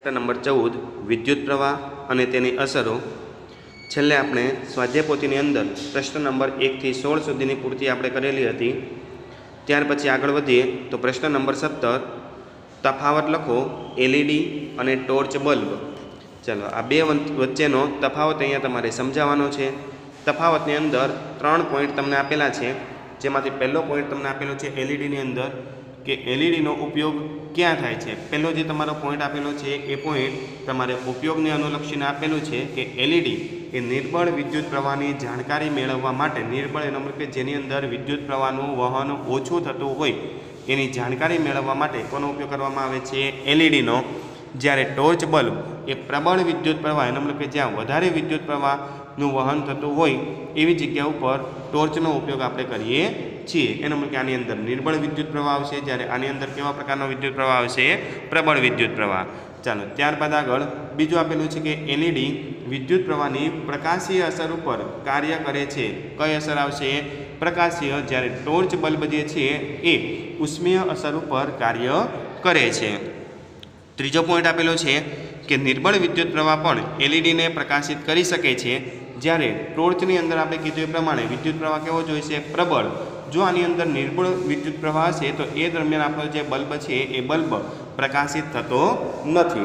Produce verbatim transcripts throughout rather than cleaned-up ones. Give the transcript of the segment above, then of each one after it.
Number चौदह विद्युत प्रवाह અને તેની અસરો। છેલ્લે આપણે સ્વાધ્યાય પોથીની અંદર પ્રશ્ન નંબર એક થી સોળ સુધીની પૂર્તિ આપણે કરેલી હતી। ત્યાર પછી આગળ વધીએ તો પ્રશ્ન નંબર સત્તર તફાવત લખો એલઈડી અને ટોર્ચ બલ્બ। ચાલો આ બે વચ્ચેનો તફાવત અહીંયા તમારે સમજાવવાનો છે। તફાવતની અંદર ત્રણ પોઈન્ટ તમને આપેલા છે, જેમાંથી પહેલો પોઈન્ટ તમને આપેલો છે એલઈડીની અંદર કે એલઈડીનો ઉપયોગ ક્યાં થાય છે। પહેલો જે તમારો પોઈન્ટ આપેલો છે એ પોઈન્ટ તમારે ઉપયોગને અનુલક્ષીને આપેલું છે કે એલઈડી એ નિર્બળ વિદ્યુત પ્રવાહની જાણકારી મેળવવા માટે, નિર્બળ એનો મતલબ કે જેની અંદર વિદ્યુત પ્રવાહનું વહન ઓછું થતું હોય એની જાણકારી મેળવવા માટે કોનો ઉપયોગ કરવામાં આવે છે? એલઈડીનો। જ્યારે ટોર્ચ બલ્બ એ પ્રબળ વિદ્યુત પ્રવાહ, એનો મતલબ કે જ્યાં વધારે વિદ્યુત પ્રવાહનું વહન થતું હોય એવી જગ્યા ઉપર ટોર્ચનો ઉપયોગ આપણે કરીએ છીએ। એનો મતલબ કે આની અંદર નિર્બળ વિદ્યુત પ્રવાહ આવશે, જ્યારે આની અંદર કેવા પ્રકારનો વિદ્યુત પ્રવાહ આવશે? પ્રબળ વિદ્યુત પ્રવાહ। ચાલો ત્યારબાદ આગળ બીજું આપેલું છે કે એલઈડી વિદ્યુત પ્રવાહની પ્રકાશીય અસર ઉપર કાર્ય કરે છે। કઈ અસર આવશે? પ્રકાશીય। જ્યારે ટોર્ચ બલ્બ જે છે એ ઉષ્મીય અસર ઉપર કાર્ય કરે છે। ત્રીજો પોઈન્ટ આપેલો છે કે નિર્બળ વિદ્યુત પ્રવાહ પણ એલઈડીને પ્રકાશિત કરી શકે છે, જ્યારે ટોર્ચની અંદર આપણે કીધું એ પ્રમાણે વિદ્યુત પ્રવાહ કેવો જોઈશે? પ્રબળ। જો આની અંદર નિર્બળ વિદ્યુત પ્રવાહ હશે તો એ દરમિયાન આપણો જે બલ્બ છે એ બલ્બ પ્રકાશિત થતો નથી।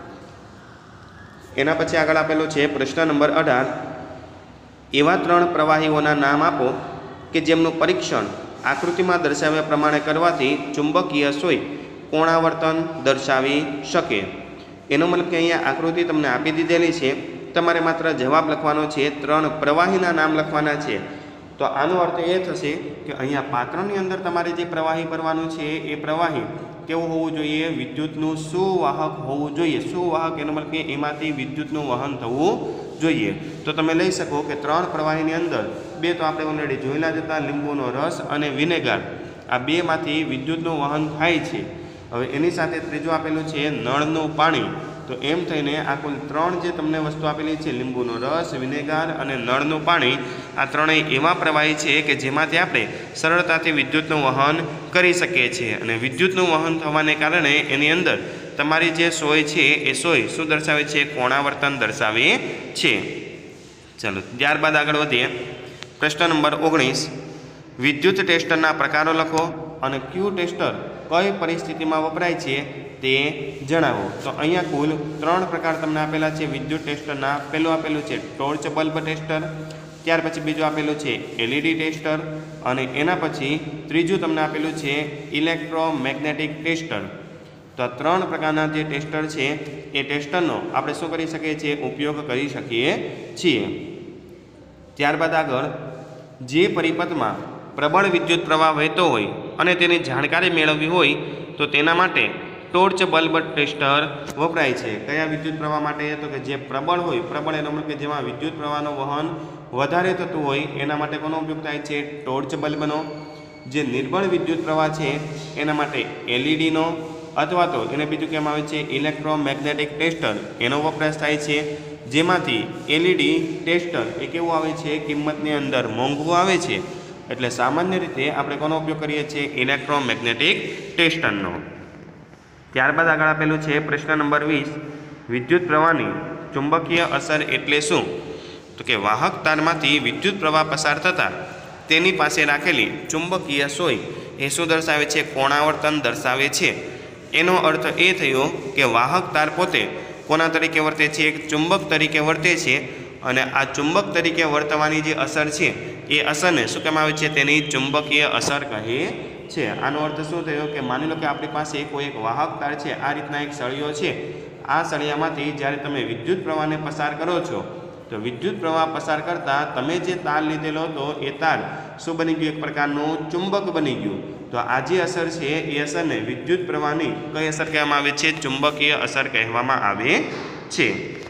એના પછી આગળ આપેલો છે પ્રશ્ન નંબર અઢાર એવા ત્રણ પ્રવાહીઓના નામ આપો કે જેમનું પરીક્ષણ આકૃતિમાં દર્શાવ્યા પ્રમાણે કરવાથી ચુંબકીય સોય કોણાવર્તન દર્શાવી શકે। એનો મતલબ કે અહીંયા આકૃતિ તમને આપી દીધેલી છે, તમારે માત્ર જવાબ લખવાનો છે, ત્રણ પ્રવાહીના નામ લખવાના છે। તો આનો અર્થ એ થશે કે અહીંયા પાત્રની અંદર તમારે જે પ્રવાહી ભરવાનું છે એ પ્રવાહી કેવું હોવું જોઈએ? વિદ્યુતનું સુવાહક હોવું જોઈએ। સુવાહક એનો મતલબ કે એમાંથી વિદ્યુતનું વહન થવું જોઈએ। તો તમે લઈ શકો કે ત્રણ પ્રવાહીની અંદર બે તો આપણે ઓલરેડી જોયેલા જ હતા, લીંબુનો રસ અને વિનેગાર। આ બેમાંથી વિદ્યુતનું વહન થાય છે। હવે એની સાથે ત્રીજું આપેલું છે નળનું પાણી। તો એમ થઈને આ કુલ ત્રણ જે તમને વસ્તુ આપેલી છે, લીંબુનો રસ, વિનેગાર અને નળનું પાણી, આ ત્રણેય એવા પ્રવાહી છે કે જેમાંથી આપણે સરળતાથી વિદ્યુતનું વહન કરી શકીએ છીએ। અને વિદ્યુતનું વહન થવાને કારણે એની અંદર તમારી જે સોય છે એ સોય શું દર્શાવે છે? કોણાવર્તન દર્શાવે છે। ચાલો ત્યારબાદ આગળ વધીએ પ્રશ્ન નંબર ઓગણીસ વિદ્યુત ટેસ્ટરના પ્રકારો લખો અને ક્યુ ટેસ્ટર કઈ પરિસ્થિતિમાં વપરાય છે તે જણાવો। તો અહીંયા કુલ ત્રણ પ્રકાર તમને આપેલા છે વિદ્યુત ટેસ્ટરના। પહેલું આપેલું છે ટોર્ચ બલ્બ ટેસ્ટર, ત્યાર પછી બીજું આપેલું છે એલઈડી ટેસ્ટર, અને એના પછી ત્રીજું તમને આપેલું છે ઇલેક્ટ્રોમેગ્નેટિક ટેસ્ટર। તો આ ત્રણ પ્રકારના જે ટેસ્ટર છે એ ટેસ્ટરનો આપણે શું કરી શકીએ છીએ? ઉપયોગ કરી શકીએ છીએ। ત્યારબાદ આગળ જે પરિપથમાં પ્રબળ વિદ્યુત પ્રવાહ વહેતો હોય અને તેની જાણકારી મેળવવી હોય તો તેના માટે ટોર્ચ બલ્બ ટેસ્ટર વપરાય છે। કયા વિદ્યુત પ્રવાહ માટે? તો કે જે પ્રબળ હોય, પ્રબળ એનો મતલબ કે જેમાં વિદ્યુત પ્રવાહનું વહન વધારે થતું હોય એના માટે કોનો ઉપયોગ થાય છે? ટોર્ચ બલ્બનો। જે નિર્બળ વિદ્યુત પ્રવાહ છે એના માટે એલઈડીનો, અથવા તો એને બીજું કહેવામાં આવે છે ઇલેક્ટ્રોમેગ્નેટિક ટેસ્ટર, એનો વપરાશ થાય છે। જેમાંથી એલઈડી ટેસ્ટર એ કેવું આવે છે? કિંમતની અંદર મોંઘું આવે છે, એટલે સામાન્ય રીતે આપણે કોનો ઉપયોગ કરીએ છીએ? ઇલેક્ટ્રોમેગ્નેટિક ટેસ્ટરનો। ત્યારબાદ આગળ આપેલું છે પ્રશ્ન નંબર વીસ વિદ્યુત પ્રવાહની ચુંબકીય અસર એટલે શું? તો કે વાહક તારમાંથી વિદ્યુત પ્રવાહ પસાર થતાં તેની પાસે રાખેલી ચુંબકીય સોય એ શું દર્શાવે છે? કોણાવર્તન દર્શાવે છે। એનો અર્થ એ થયો કે વાહક તાર પોતે કોના તરીકે વર્તે છે? એક ચુંબક તરીકે વર્તે છે, અને આ ચુંબક તરીકે વર્તવાની જે અસર છે એ અસરને શું કહેવામાં આવે છે? તેની ચુંબકીય અસર કહે છે। આનો અર્થ શું થયો કે માની લો કે આપણી પાસે કોઈ એક વાહક તાર છે, આ રીતના એક સળિયો છે, આ સળિયામાંથી જ્યારે તમે વિદ્યુત પ્રવાહને પસાર કરો છો તો વિદ્યુત પ્રવાહ પસાર કરતાં તમે જે તાર લીધેલો હતો એ તાર શું બની ગયું? એક પ્રકારનું ચુંબક બની ગયું। તો આ જે અસર છે એ અસરને વિદ્યુત પ્રવાહની કઈ અસર કહેવામાં આવે છે? ચુંબકીય અસર કહેવામાં આવે છે।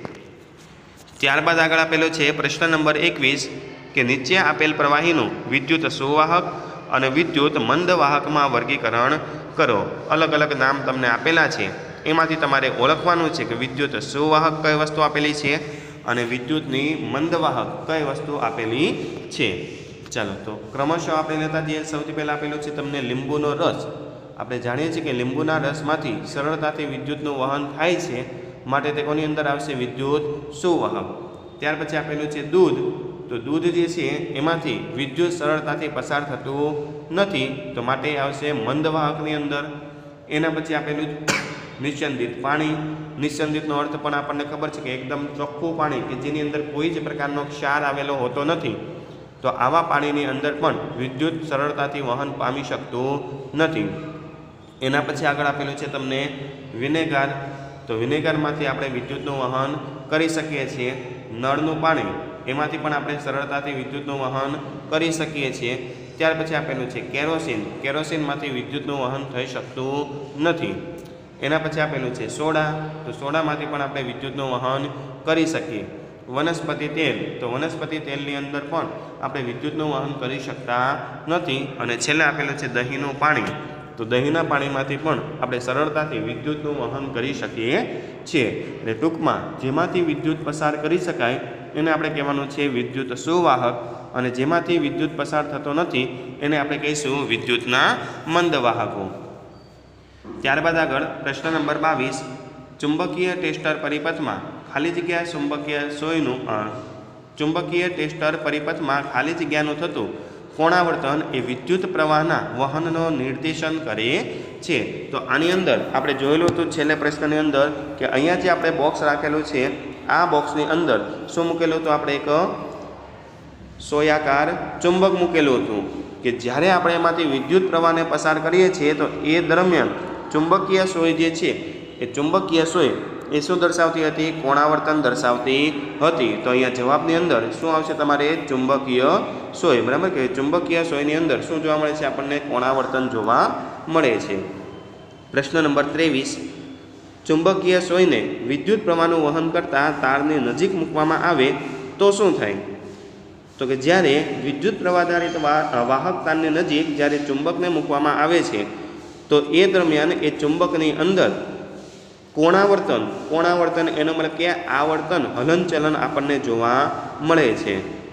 ત્યારબાદ આગળ આપેલો છે પ્રશ્ન નંબર એકવીસ કે નીચે આપેલ પ્રવાહીનું વિદ્યુત સુવાહક અને વિદ્યુત મંદવાહકમાં વર્ગીકરણ કરો। અલગ અલગ નામ તમને આપેલા છે, એમાંથી તમારે ઓળખવાનું છે કે વિદ્યુત સુવાહક કઈ વસ્તુ આપેલી છે અને વિદ્યુતની મંદવાહક કઈ વસ્તુ આપેલી છે। ચાલો તો ક્રમશઃ આપણે લેતા જઈએ। સૌથી પહેલાં આપેલું છે તમને લીંબુનો રસ। આપણે જાણીએ છીએ કે લીંબુના રસમાંથી સરળતાથી વિદ્યુતનું વહન થાય છે, માટે તે કોની અંદર આવશે? વિદ્યુત સુવાહક. ત્યાર પછી આપેલું છે દૂધ, તો દૂધ જે છે એમાંથી વિદ્યુત સરળતાથી પસાર થતું નથી, તો માટે આવશે મંદવાહકની અંદર. એના પછી આપેલું નિસ્યંદિત પાણી. નિસ્યંદિતનો અર્થ પણ આપણને ખબર છે કે એકદમ ચોખ્ખું પાણી કે જેની અંદર કોઈ જ પ્રકારનો ક્ષાર આવેલો હોતો નથી, તો આવા પાણીની અંદર પણ વિદ્યુત સરળતાથી વહન પામી શકતું નથી. એના પછી આગળ આપેલું છે તમને વિનેગાર, તો વિનેગારમાંથી આપણે વિદ્યુતનું વહન કરી શકીએ છીએ. નળનું પાણી, એમાંથી પણ આપણે સરળતાથી વિદ્યુતનું વહન કરી શકીએ છીએ. ત્યાર પછી આપેલું છે કેરોસીન, કેરોસીનમાંથી વિદ્યુતનું વહન થઈ શકતું નથી. એના પછી આપેલું છે સોડા, તો સોડામાંથી પણ આપણે વિદ્યુતનું વહન કરી શકીએ. વનસ્પતિ તેલ, તો વનસ્પતિ તેલની અંદર પણ આપણે વિદ્યુતનું વહન કરી શકતા નથી. અને છેલ્લે આપેલું છે દહીંનું પાણી, તો દહીંના પાણીમાંથી પણ આપણે સરળતાથી વિદ્યુતનું વહન કરી શકીએ છીએ. એટલે ટૂંકમાં જેમાંથી વિદ્યુત પસાર કરી શકાય એને આપણે કહેવાનું છે વિદ્યુત સુવાહક, અને જેમાંથી વિદ્યુત પસાર થતો નથી એને આપણે કહીશું વિદ્યુતના મંદવાહકો. ત્યારબાદ આગળ પ્રશ્ન નંબર બાવીસ, ચુંબકીય ટેસ્ટર પરિપથમાં ખાલી જગ્યા ચુંબકીય સોયનું ચુંબકીય ટેસ્ટર પરિપથમાં ખાલી જગ્યાનું થતું કોણાવર્તન એ વિદ્યુત પ્રવાહના વહનનો નિર્દેશન કરે છે. તો આની અંદર આપણે જોયેલું હતું છેલ્લે પ્રશ્નની અંદર કે અહીંયા જે આપણે બોક્સ રાખેલું છે આ બોક્સની અંદર શું મૂકેલું હતું? આપણે એક સોયાકાર ચુંબક મૂકેલું હતું કે જ્યારે આપણે એમાંથી વિદ્યુત પ્રવાહને પસાર કરીએ છીએ તો એ દરમિયાન ચુંબકીય સોય જે છે એ ચુંબકીય સોય એ શું દર્શાવતી હતી? કોણાવર્તન દર્શાવતી હતી. તો અહીંયા જવાબની અંદર શું આવશે? તમારે ચુંબકીય સોય. બરાબર કે ચુંબકીય સોયની અંદર શું જોવા મળે છે? આપણને કોણાવર્તન જોવા મળે છે. પ્રશ્ન નંબર ત્રેવીસ, ચુંબકીય સોયને વિદ્યુત પ્રવાહનું વહન કરતા તારની નજીક મૂકવામાં આવે તો શું થાય? તો કે જ્યારે વિદ્યુત પ્રવાહધારિત વાહક તારની નજીક જ્યારે ચુંબકને મૂકવામાં આવે છે તો એ દરમિયાન એ ચુંબકની અંદર કોણાવર્તન કોણાવર્તન એનો મતલબ કે આવર્તન હલનચલન આપણને જોવા મળે છે.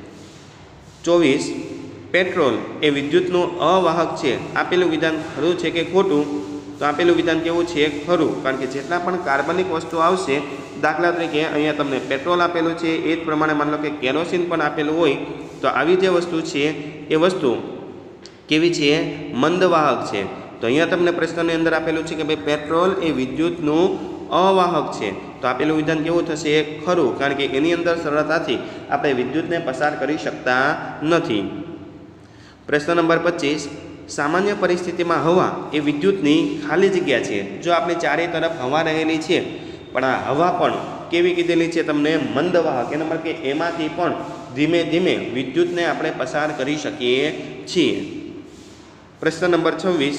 ચોવીસ, પેટ્રોલ એ વિદ્યુતનું અવાહક છે. આપેલું વિધાન ખરું છે કે ખોટું? તો આપેલું વિધાન કેવું છે? ખરું. કારણ કે જેટલા પણ કાર્બનિક વસ્તુ આવશે, દાખલા તરીકે અહીંયા તમને પેટ્રોલ આપેલું છે, એ જ પ્રમાણે માની લો કે કેરોસીન પણ આપેલું હોય, તો આવી જે વસ્તુ છે એ વસ્તુ કેવી છે? મંદવાહક છે. તો અહીંયા તમને પ્રશ્નની અંદર આપેલું છે કે ભાઈ પેટ્રોલ એ વિદ્યુતનું અવાહક છે. તો આપેલું વિધાન કેવું થશે? ખરું. કારણ કે એની અંદર સરળતાથી આપણે વિદ્યુતને પસાર કરી શકતા નથી. પ્રશ્ન નંબર પચીસ, સામાન્ય પરિસ્થિતિમાં હવા એ વિદ્યુતની ખાલી જગ્યા છે. જો આપણી ચારે તરફ હવા રહેલી છે પણ આ હવા પણ કેવી કીધેલી છે તમને? મંદવાહક. એના માટે કે એમાંથી પણ ધીમે ધીમે વિદ્યુતને આપણે પસાર કરી શકીએ છીએ. પ્રશ્ન નંબર છવ્વીસ,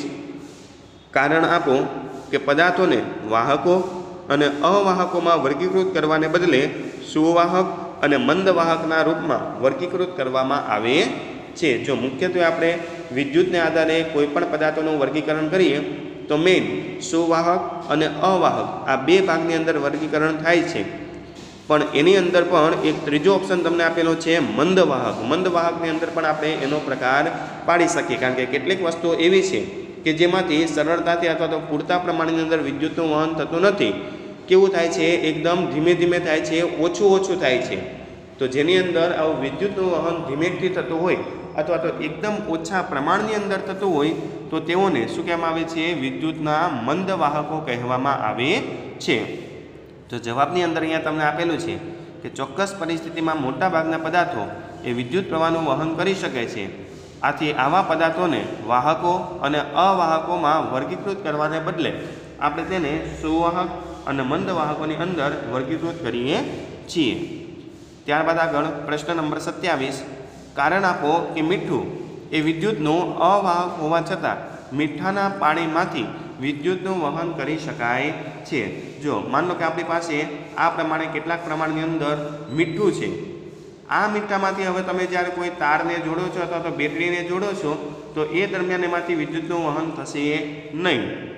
કારણ આપો કે પદાર્થોને વાહકો અને અવાહકોમાં વર્ગીકૃત કરવાને બદલે સુવાહક અને મંદવાહકના રૂપમાં વર્ગીકૃત કરવામાં આવે છે. જો મુખ્યત્વે આપણે વિદ્યુતને આધારે કોઈ પણ પદાર્થોનું વર્ગીકરણ કરીએ તો મેઇન સુવાહક અને અવાહક આ બે ભાગની અંદર વર્ગીકરણ થાય છે. પણ એની અંદર પણ એક ત્રીજો ઓપ્શન તમને આપેલો છે મંદવાહક. મંદવાહકની અંદર પણ આપણે એનો પ્રકાર પાડી શકીએ. કારણ કે કેટલીક વસ્તુઓ એવી છે કે જેમાંથી સરળતાથી અથવા તો પૂરતા પ્રમાણની અંદર વિદ્યુતનું વહન થતું નથી. કેવું થાય છે? એકદમ ધીમે ધીમે થાય છે, ઓછું ઓછું થાય છે. તો જેની અંદર આવું વિદ્યુતનું વહન ધીમેથી થતું હોય અથવા તો એકદમ ઓછા પ્રમાણની અંદર થતું હોય તો તેઓને શું કહેવામાં આવે છે? વિદ્યુતના મંદવાહકો કહેવામાં આવે છે. તો જવાબની અંદર અહીંયા તમને આપેલું છે કે ચોક્કસ પરિસ્થિતિમાં મોટાભાગના પદાર્થો એ વિદ્યુત પ્રવાહનું વહન કરી શકે છે. આથી આવા પદાર્થોને વાહકો અને અવાહકોમાં વર્ગીકૃત કરવાને બદલે આપણે તેને સુવાહક અને મંદવાહકોની અંદર વર્ગીકૃત કરીએ છીએ. ત્યારબાદ આગળ પ્રશ્ન નંબર સત્યાવીસ, કારણ આપો કે મીઠું એ વિદ્યુતનું અવાહક હોવા છતાં મીઠાના પાણીમાંથી વિદ્યુતનું વહન કરી શકાય છે. જો માન લો કે આપણી પાસે આ પ્રમાણે કેટલાક પ્રમાણની અંદર મીઠું છે. આ મીઠામાંથી હવે તમે જ્યારે કોઈ તારને જોડો છો અથવા તો બેટરીને જોડો છો તો એ દરમિયાન એમાંથી વિદ્યુતનું વહન થશે નહીં.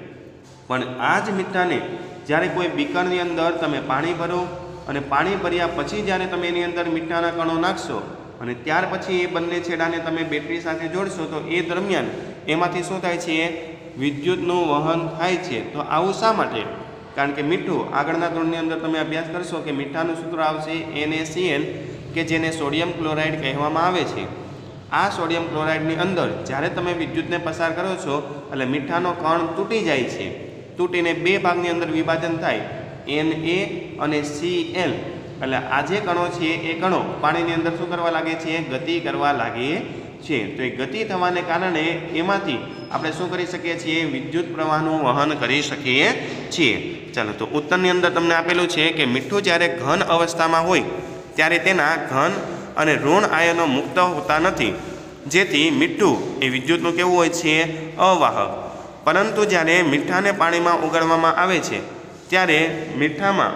પણ આ જ મીઠાને જ્યારે કોઈ બીકરની અંદર તમે પાણી ભરો અને પાણી ભર્યા પછી જ્યારે તમે એની અંદર મીઠાના કણો નાખશો અને ત્યાર પછી એ બંને છેડાને તમે બેટરી સાથે જોડશો તો એ દરમિયાન એમાંથી શું થાય છે? વિદ્યુતનું વહન થાય છે. તો આવું શા માટે? કારણ કે મીઠું આગળના ધોરણની અંદર તમે અભ્યાસ કરશો કે મીઠાનું સૂત્ર આવશે એન એ સી એલ, કે જેને સોડિયમ ક્લોરાઇડ કહેવામાં આવે છે. આ સોડિયમ ક્લોરાઇડની અંદર જ્યારે તમે વિદ્યુતને પસાર કરો છો એટલે મીઠાનો કણ તૂટી જાય છે. તૂટીને બે ભાગની અંદર વિભાજન થાય, એન એ અને સી એલ. એટલે આ જે કણો છે એ કણો પાણીની અંદર શું કરવા લાગે છે? ગતિ કરવા લાગે છે. તો એ ગતિ થવાને કારણે એમાંથી આપણે શું કરી શકીએ છીએ? વિદ્યુત પ્રવાહનું વહન કરી શકીએ છીએ. ચાલો, તો ઉત્તરની અંદર તમને આપેલું છે કે મીઠું જ્યારે ઘન અવસ્થામાં હોય ત્યારે તેના ઘન અને ઋણ આયનો મુક્ત હોતા નથી, જેથી મીઠું એ વિદ્યુતનું કેવું હોય છે? અવાહક. પરંતુ જ્યારે મીઠાને પાણીમાં ઓગાળવામાં આવે છે ત્યારે મીઠામાં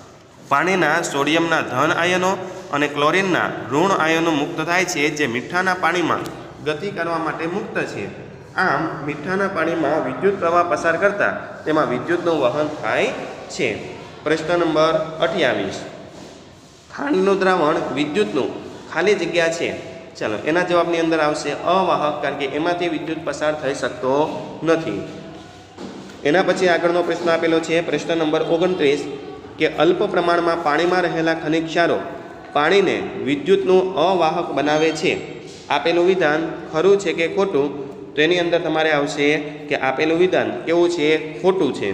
પાણીના સોડિયમના ધન આયનો અને ક્લોરીનના ઋણ આયનો મુક્ત થાય છે, જે મીઠાના પાણીમાં ગતિ કરવા માટે મુક્ત છે. આમ મીઠાના પાણીમાં વિદ્યુત પ્રવાહ પસાર કરતાં તેમાં વિદ્યુતનું વહન થાય છે. પ્રશ્ન નંબર અઠ્યાવીસ. ખાંડનું દ્રાવણ વિદ્યુતનું ખાલી જગ્યા છે. ચાલો, એના જવાબની અંદર આવશે અવાહક, કારણ કે એમાંથી વિદ્યુત પસાર થઈ શકતો નથી. એના પછી આગળનો પ્રશ્ન આપેલો છે પ્રશ્ન નંબર ઓગણત્રીસ, કે અલ્પ પ્રમાણમાં પાણીમાં રહેલા ખનિજ ક્ષારો પાણીને વિદ્યુતનું અવાહક બનાવે છે. આપેલું વિધાન ખરું છે કે ખોટું? તો એની અંદર તમારે આવશે કે આપેલું વિધાન કેવું છે? ખોટું છે.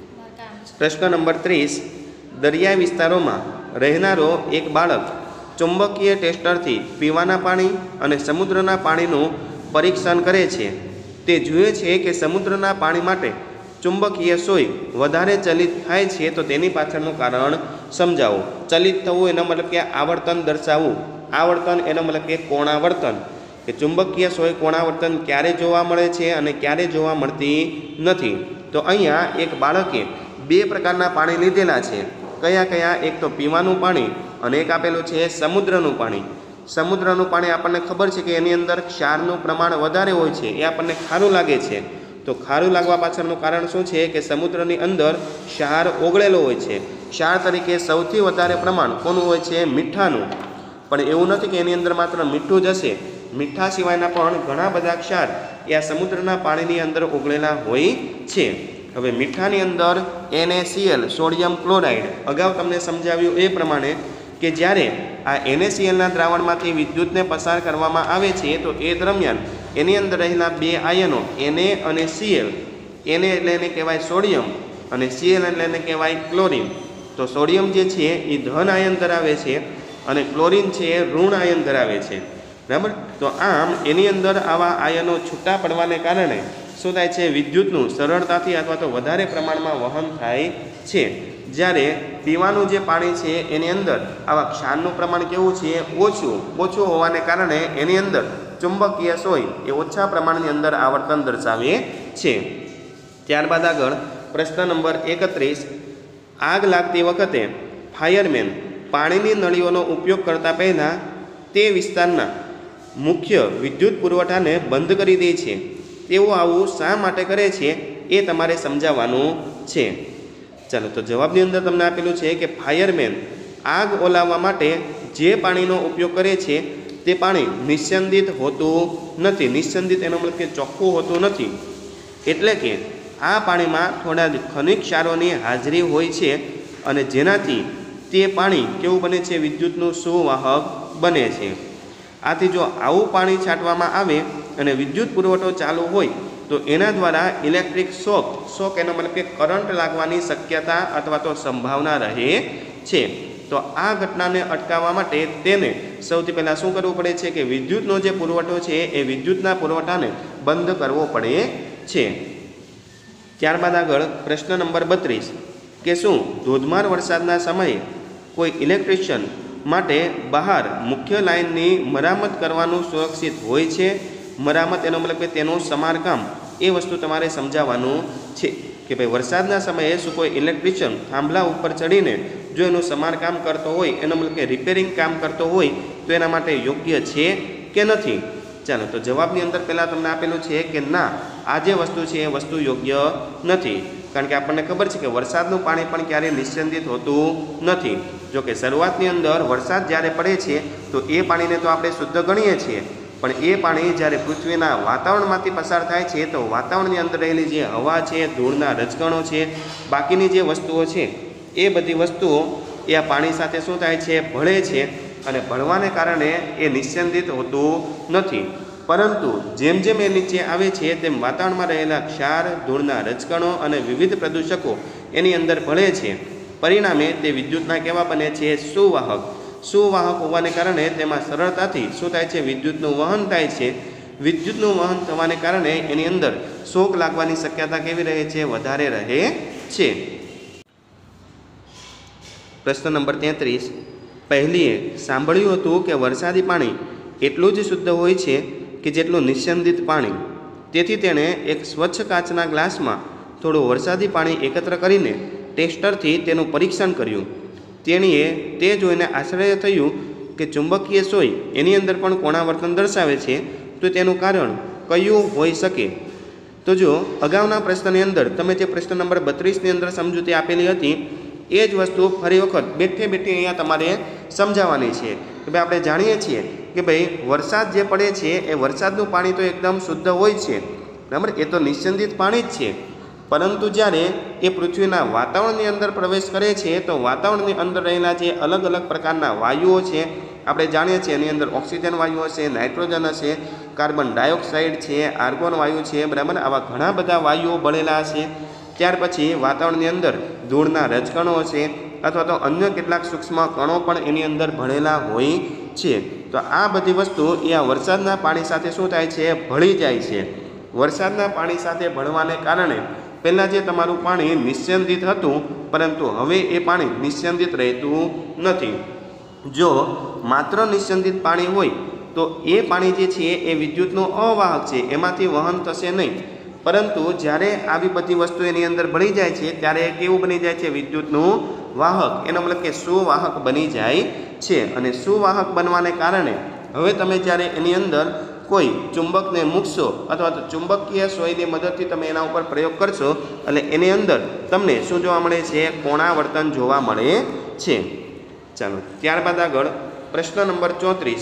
પ્રશ્ન નંબર ત્રીસ, દરિયાઈ વિસ્તારોમાં રહેનારો એક બાળક ચુંબકીય ટેસ્ટરથી પીવાના પાણી અને સમુદ્રના પાણીનું પરીક્ષણ કરે છે. તે જુએ છે કે સમુદ્રના પાણી માટે ચુંબકીય સોય વધારે ચલિત થાય છે, તો તેની પાછળનું કારણ સમજાવો. ચલિત થવું એનો મતલબ કે આવર્તન દર્શાવવું. આવર્તન એનો મતલબ કે કોણાવર્તન. કે ચુંબકીય સોય કોણાવર્તન ક્યારે જોવા મળે છે અને ક્યારે જોવા મળતી નથી. તો અહીંયા એક બાળકે બે પ્રકારના પાણી લીધેલા છે. કયા કયા? એક તો પીવાનું પાણી અને એક આપેલું છે સમુદ્રનું પાણી. સમુદ્રનું પાણી આપણને ખબર છે કે એની અંદર ક્ષારનું પ્રમાણ વધારે હોય છે, એ આપણને ખારું લાગે છે. તો ખારું લાગવા પાછળનું કારણ શું છે? કે સમુદ્રની અંદર ક્ષાર ઓગળેલો હોય છે. ક્ષાર તરીકે સૌથી વધારે પ્રમાણ કોનું હોય છે? મીઠાનું. પણ એવું નથી કે એની અંદર માત્ર મીઠું જ હશે. મીઠા સિવાયના પણ ઘણા બધા ક્ષાર એ આ સમુદ્રના પાણીની અંદર ઓગળેલા હોય છે. હવે મીઠાની અંદર N A C L, sodium chloride, અગાઉ તમને સમજાવ્યું એ પ્રમાણે કે જ્યારે આ એન એ સી એલના દ્રાવણમાંથી વિદ્યુતને પસાર કરવામાં આવે છે તો એ દરમિયાન એની અંદર રહેલા બે આયનો Na અને Cl, Na એટલે એને કહેવાય સોડિયમ અને Cl એટલે એને કહેવાય ક્લોરીન. તો સોડિયમ જે છે એ ધન આયન ધરાવે છે અને ક્લોરીન છે એ ઋણ આયન ધરાવે છે. બરાબર? તો આમ એની અંદર આવા આયનો છૂટા પડવાને કારણે શું થાય છે? વિદ્યુતનું સરળતાથી અથવા તો વધારે પ્રમાણમાં વહન થાય છે. જ્યારે પીવાનું જે પાણી છે એની અંદર આવા ક્ષારનું પ્રમાણ કેવું છે? ઓછું. ઓછું હોવાને કારણે એની અંદર ચુંબકીય સોય એ ઓછા પ્રમાણની અંદર આવર્તન દર્શાવે છે. ત્યારબાદ આગળ પ્રશ્ન નંબર એકત્રીસ, આગ લાગતી વખતે ફાયરમેન પાણીની નળીઓનો ઉપયોગ કરતા પહેલાં તે વિસ્તારના મુખ્ય વિદ્યુત પુરવઠાને બંધ કરી દે છે. તેઓ આવું શા માટે કરે છે એ તમારે સમજાવવાનું છે. ચાલો, તો જવાબની અંદર તમને આપેલું છે કે ફાયરમેન આગ ઓલાવવા માટે જે પાણીનો ઉપયોગ કરે છે તે પાણી નિસ્યંદિત હોતું નથી. નિસ્યંદિત એનો મતલબ કે ચોખ્ખું હોતું નથી. એટલે કે આ પાણીમાં થોડા ખનિજ ક્ષારોની હાજરી હોય છે અને જેનાથી તે પાણી કેવું બને છે? વિદ્યુતનું સુવાહક બને છે. આથી જો આવું પાણી છાંટવામાં આવે અને વિદ્યુત પુરવઠો ચાલુ હોય તો એના દ્વારા ઇલેક્ટ્રિક શોક, શોક એનો મતલબ કે કરંટ લાગવાની શક્યતા અથવા તો સંભાવના રહે છે. તો આ ઘટનાને અટકાવવા માટે તેને સૌથી પહેલાં શું કરવું પડે છે? કે વિદ્યુતનો જે પુરવઠો છે એ વિદ્યુતના પુરવઠાને બંધ કરવો પડે છે. ત્યારબાદ આગળ પ્રશ્ન નંબર બત્રીસ, કે શું ધોધમાર વરસાદના સમયે કોઈ ઇલેક્ટ્રિશિયન માટે બહાર મુખ્ય લાઇનની મરામત કરવાનું સુરક્ષિત હોય છે? મરામત એનો મતલબ કે તેનું સમારકામ, એ વસ્તુ તમારે સમજાવવાનું છે. કે ભાઈ વરસાદના સમયે શું કોઈ ઇલેક્ટ્રિશિયન થાંભલા ઉપર ચડીને જો એનું સમારકામ કરતો હોય, એનો મતલબ કે રિપેરિંગ કામ કરતો હોય તો એના માટે યોગ્ય છે કે નથી? ચાલો, તો જવાબની અંદર પહેલાં તમને આપેલું છે કે ના, આ જે વસ્તુ છે એ વસ્તુ યોગ્ય નથી. કારણ કે આપણને ખબર છે કે વરસાદનું પાણી પણ ક્યારેય નિસ્યંદિત હોતું નથી. જો કે શરૂઆતની અંદર વરસાદ જ્યારે પડે છે તો એ પાણીને તો આપણે શુદ્ધ ગણીએ છીએ, પણ એ પાણી જ્યારે પૃથ્વીના વાતાવરણમાંથી પસાર થાય છે તો વાતાવરણની અંદર રહેલી જે હવા છે, ધૂળના રજકણો છે, બાકીની જે વસ્તુઓ છે એ બધી વસ્તુઓ એ આ પાણી સાથે શું થાય છે, ભળે છે અને ભળવાને કારણે એ નિસ્યંદિત હોતું નથી. પરંતુ જેમ જેમ એ નીચે આવે છે તેમ વાતાવરણમાં રહેલા ક્ષાર, ધૂળના રજકણો અને વિવિધ પ્રદૂષકો એની અંદર ભળે છે. પરિણામે તે વિદ્યુતના કેવા બને છે, સુવાહક. સુવાહક હોવાને કારણે તેમાં સરળતાથી શું થાય છે, વિદ્યુતનું વહન થાય છે. વિદ્યુતનું વહન થવાને કારણે એની અંદર શોક લાગવાની શક્યતા કેવી રહે છે, વધારે રહે છે. પ્રશ્ન નંબર તેત્રીસ. પહેલીએ સાંભળ્યું હતું કે વરસાદી પાણી એટલું જ શુદ્ધ હોય છે કે જેટલું નિસ્યંદિત પાણી. તેથી તેણે એક સ્વચ્છ કાચના ગ્લાસમાં થોડું વરસાદી પાણી એકત્ર કરીને ટેસ્ટરથી તેનું પરીક્ષણ કર્યું. તેણીએ તે જોઈને આશ્ચર્ય થયું કે ચુંબકીય સોય એની અંદર પણ કોણાવર્તન દર્શાવે છે, તો તેનું કારણ કયું હોઈ શકે? તો જો અગાઉના પ્રશ્નની અંદર તમે જે પ્રશ્ન નંબર બત્રીસની અંદર સમજૂતી આપેલી હતી એ જ વસ્તુ ફરી વખત બેઠે બેઠે અહીંયા તમારે સમજાવવાની છે કે ભાઈ આપણે જાણીએ છીએ કે ભાઈ વરસાદ જે પડે છે એ વરસાદનું પાણી તો એકદમ શુદ્ધ હોય છે, બરાબર, એ તો નિસ્યંદિત પાણી જ છે. પરંતુ જ્યારે એ પૃથ્વીના વાતાવરણની અંદર પ્રવેશ કરે છે તો વાતાવરણની અંદર રહેલા જે અલગ અલગ પ્રકારના વાયુઓ છે આપણે જાણીએ છીએ એની અંદર ઓક્સિજન વાયુ હશે, નાઇટ્રોજન હશે, કાર્બન ડાયોક્સાઇડ છે, આર્ગોન વાયુ છે, બરાબર, આવા ઘણા બધા વાયુઓ ભળેલા હશે. ત્યાર પછી વાતાવરણની અંદર ધૂળના રજકણો હશે અથવા તો અન્ય કેટલાક સૂક્ષ્મ કણો પણ એની અંદર ભળેલા હોય છે. તો આ બધી વસ્તુ એ આ વરસાદના પાણી સાથે શું થાય છે, ભળી જાય છે. વરસાદના પાણી સાથે ભળવાને કારણે પહેલાં જે તમારું પાણી નિસ્યંદિત હતું પરંતુ હવે એ પાણી નિસ્યંદિત રહેતું નથી. જો માત્ર નિસ્યંદિત પાણી હોય તો એ પાણી જે છે એ વિદ્યુતનું અવાહક છે, એમાંથી વહન થશે નહીં. પરંતુ જ્યારે આવી બધી વસ્તુ એની અંદર ભળી જાય છે ત્યારે કેવું બની જાય છે, વિદ્યુતનું વાહક. એનો મતલબ કે સુવાહક બની જાય છે. અને સુવાહક બનવાને કારણે હવે તમે જ્યારે એની અંદર કોઈ ચુંબકને મૂકશો અથવા તો ચુંબકીય સોયની મદદથી તમે એના ઉપર પ્રયોગ કરશો એટલે એની અંદર તમને શું જોવા મળે છે, કોણાવર્તન જોવા મળે છે. ચાલો ત્યારબાદ આગળ પ્રશ્ન નંબર ચોત્રીસ.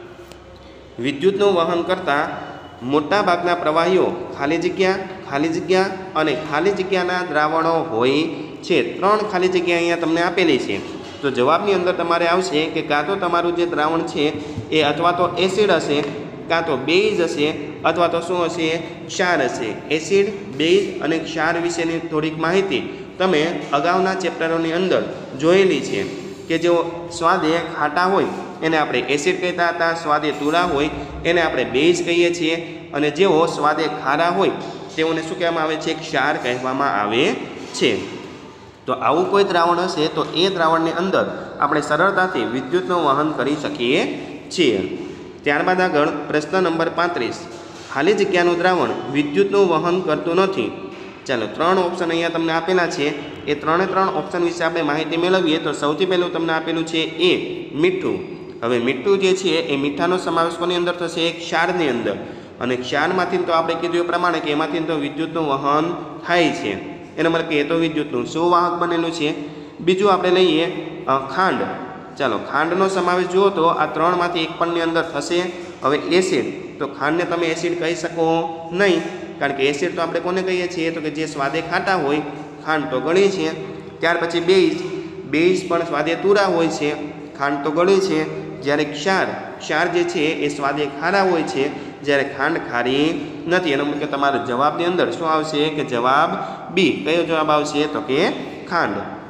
વિદ્યુતનું વહન કરતા મોટા ભાગના પ્રવાહીઓ ખાલી જગ્યા, ખાલી જગ્યા અને ખાલી જગ્યાના દ્રાવણો હોય છે. ત્રણ ખાલી જગ્યા અહીંયા તમને આપેલી છે. તો જવાબની અંદર તમારે આવશે કે કાં તો તમારું જે દ્રાવણ છે એ અથવા તો એસિડ હશે, કાં તો બેઝ હશે અથવા તો શું હશે, ક્ષાર હશે. એસિડ, બેઝ અને ક્ષાર વિશેની થોડીક માહિતી તમે અગાઉના ચેપ્ટરોની અંદર જોયેલી છે કે જેઓ સ્વાદે ખાટા હોય એને આપણે એસિડ કહેતા હતા, સ્વાદે તુરા હોય એને આપણે બેઝ કહીએ છીએ, અને જેઓ સ્વાદે ખારા હોય તેઓને શું કહેવામાં આવે છે, ક્ષાર કહેવામાં આવે છે. તો આવું કોઈ દ્રાવણ હશે તો એ દ્રાવણની અંદર આપણે સરળતાથી વિદ્યુતનું વહન કરી શકીએ છીએ. ત્યારબાદ આગળ પ્રશ્ન નંબર પાંત્રીસ. ખાલી જગ્યાનું દ્રાવણ વિદ્યુતનું વહન કરતું નથી. ચાલો ત્રણ ઓપ્શન અહીંયા તમને આપેલા છે. એ ત્રણે ત્રણ ઓપ્શન વિશે આપણે માહિતી મેળવીએ તો સૌથી પહેલું તમને આપેલું છે એ મીઠું. હવે મીઠું જે છે એ મીઠાનો સમાવેશ કોની અંદર થશે, ક્ષારની અંદર. અને ક્ષારમાંથી તો આપણે કીધું એ પ્રમાણે કે એમાંથી તો વિદ્યુતનું વહન થાય છે. એનો મતલબ કે એ તો વિદ્યુતનું સુવાહક બનેલું છે. બીજું આપણે લઈએ ખાંડ. ચાલો ખાંડનો સમાવેશ જુઓ તો આ ત્રણમાંથી એક પણની અંદર થશે. હવે એસિડ, તો ખાંડને તમે એસિડ કહી શકો નહીં, કારણ કે એસિડ તો આપણે કોને કહીએ છીએ તો કે જે સ્વાદે ખાટા હોય, ખાંડ તો ગળી છે. ત્યાર પછી બેઝ, બેઝ પણ સ્વાદે તુરા હોય છે, ખાંડ તો ગળી છે. જ્યારે ક્ષાર, ક્ષાર જે છે એ સ્વાદે ખારા હોય છે, જ્યારે ખાંડ ખારી નથી. એનો મતલબ કે તમારા જવાબની અંદર શું આવશે કે જવાબ બી. કયો જવાબ આવશે તો કે ખાંડ.